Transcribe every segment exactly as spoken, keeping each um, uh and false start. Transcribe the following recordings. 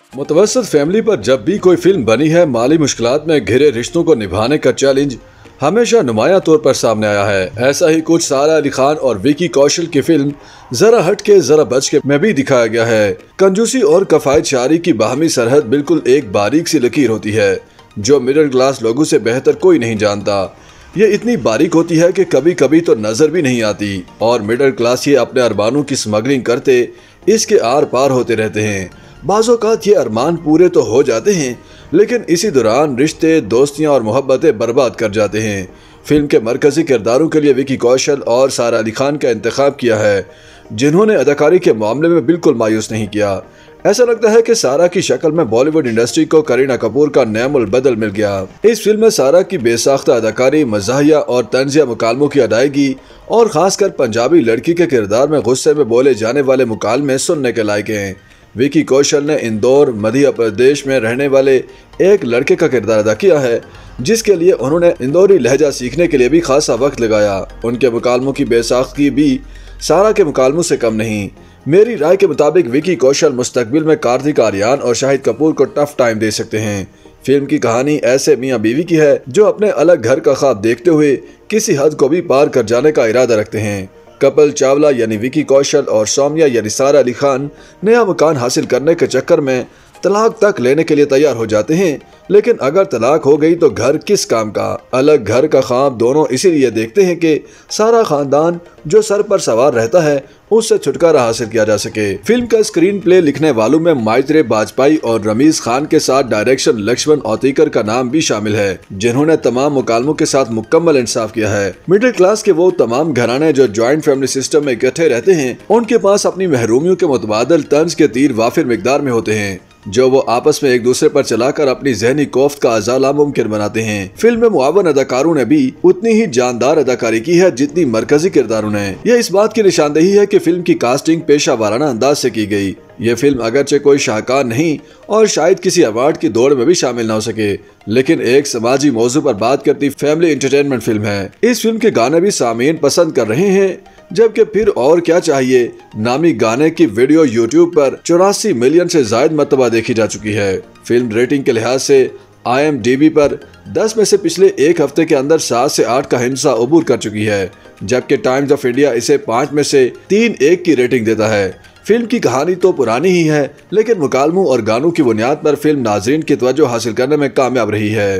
मुतवस्सित family पर जब भी कोई फिल्म बनी है, माली मुश्किलात में घिरे रिश्तों को निभाने का चैलेंज हमेशा नुमाया तौर पर सामने आया है। ऐसा ही कुछ सारा अली खान और विकी कौशल की फिल्म जरा हट के जरा बच के में भी दिखाया गया है। कंजूसी और कफायतशारी की बाहमी सरहद बिल्कुल एक बारीक सी लकीर होती है जो मिडिल क्लास लोगों से बेहतर कोई नहीं जानता। ये इतनी बारीक होती है कि कभी कभी तो नजर भी नहीं आती और मिडिल क्लास ये अपने अरमानों की स्मगलिंग करते इसके आर पार होते रहते हैं। बाज़-औक़ात ये अरमान पूरे तो हो जाते हैं, लेकिन इसी दौरान रिश्ते, दोस्तियां और मोहब्बतें बर्बाद कर जाते हैं। फिल्म के मरकजी किरदारों के लिए विकी कौशल और सारा अली खान का इंतखाब किया है, जिन्होंने अदाकारी के मामले में बिल्कुल मायूस नहीं किया। ऐसा लगता है कि सारा की शक्ल में बॉलीवुड इंडस्ट्री को करीना कपूर का नैमुल बदल मिल गया। इस फिल्म में सारा की बेसाख्ता अदाकारी, मज़ाहिया और तंज़िया मुकालमों की अदायगी और खासकर पंजाबी लड़की के किरदार में गुस्से में बोले जाने वाले मुकालमे सुनने के लायक हैं। विकी कौशल ने इंदौर, मध्य प्रदेश में रहने वाले एक लड़के का किरदार अदा किया है, जिसके लिए उन्होंने इंदौरी लहजा सीखने के लिए भी खासा वक्त लगाया। उनके मुकालमों की बेसाख्ती भी सारा के मुकालमों से कम नहीं। मेरी राय के मुताबिक विकी कौशल मुस्तकबिल में कार्तिक आर्यन और शाहिद कपूर को टफ टाइम दे सकते हैं। फिल्म की कहानी ऐसे मियाँ बीवी की है जो अपने अलग घर का ख्वाब देखते हुए किसी हद को भी पार कर जाने का इरादा रखते हैं। कपिल चावला यानी विकी कौशल और सौम्या यानी सारा अली खान नया मकान हासिल करने के चक्कर में तलाक तक लेने के लिए तैयार हो जाते हैं, लेकिन अगर तलाक हो गई तो घर किस काम का। अलग घर का ख्वाब दोनों इसीलिए देखते हैं कि सारा खानदान जो सर पर सवार रहता है उससे छुटकारा हासिल किया जा सके। फिल्म का स्क्रीन प्ले लिखने वालों में माइत्रे बाजपाई और रमीज खान के साथ डायरेक्शन लक्ष्मण औतीकर का नाम भी शामिल है, जिन्होंने तमाम मुकालमों के साथ मुकम्मल इंसाफ किया है। मिडिल क्लास के वो तमाम घराने जो ज्वाइंट फैमिली सिस्टम में इकट्ठे रहते हैं, उनके पास अपनी महरूमियों के मुतबादल तंज के तीर वाफिर मिकदार में होते हैं, जो वो आपस में एक दूसरे पर चलाकर अपनी जहनी कोफ्त का अजाला मुमकिन बनाते हैं। फिल्म में मुआवन अदाकारों ने भी उतनी ही जानदार अदाकारी की है जितनी मरकजी किरदारों ने। यह इस बात की निशानदेही है कि फिल्म की कास्टिंग पेशा वाराना अंदाज से की गई। ये फिल्म अगरचे कोई शाहकार नहीं और शायद किसी अवार्ड की दौड़ में भी शामिल न हो सके, लेकिन एक समाजी मौजू पर बात करती फैमिली एंटरटेनमेंट फिल्म है। इस फिल्म के गाने भी सामीन पसंद कर रहे हैं, जबकि फिर और क्या चाहिए नामी गाने की वीडियो यूट्यूब पर चौरासी मिलियन से ज्यादा मरतबा देखी जा चुकी है। फिल्म रेटिंग के लिहाज से आई एम डी बी पर दस में से पिछले एक हफ्ते के अंदर सात से आठ का हिस्सा अबूर कर चुकी है, जबकि टाइम्स ऑफ इंडिया इसे पाँच में से तीन एक की रेटिंग देता है। फिल्म की कहानी तो पुरानी ही है, लेकिन मुकालमों और गानों की बुनियाद पर फिल्म नाजरीन की तवज्जो हासिल करने में कामयाब रही है।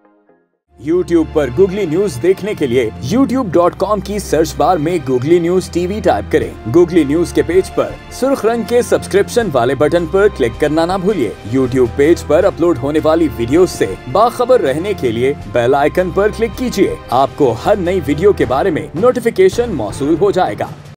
YouTube पर गूगली न्यूज देखने के लिए यूट्यूब डॉट कॉम की सर्च बार में गूगली न्यूज टीवी टाइप करें। गूगली न्यूज के पेज पर सुर्ख रंग के सब्सक्रिप्शन वाले बटन पर क्लिक करना ना भूलिए। YouTube पेज पर अपलोड होने वाली वीडियोस से बाखबर रहने के लिए बेल आइकन पर क्लिक कीजिए। आपको हर नई वीडियो के बारे में नोटिफिकेशन मौसूल हो जाएगा।